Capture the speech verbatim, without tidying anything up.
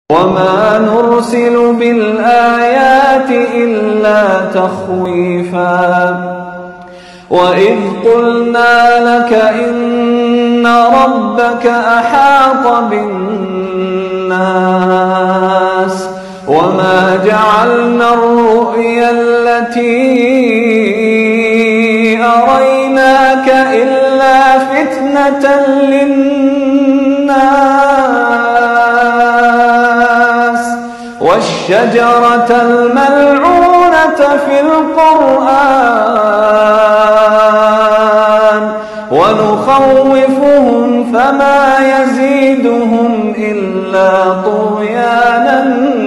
وما نرسل بالآيات إلا تخويفا وإذ قلنا لك إن ربك أحاط بالناس وما جعلنا الرؤيا التي أريناك إلا فتنة للناس والشجرة الملعونة في القرآن ونخوفهم فما يزيدهم إلا طغيانا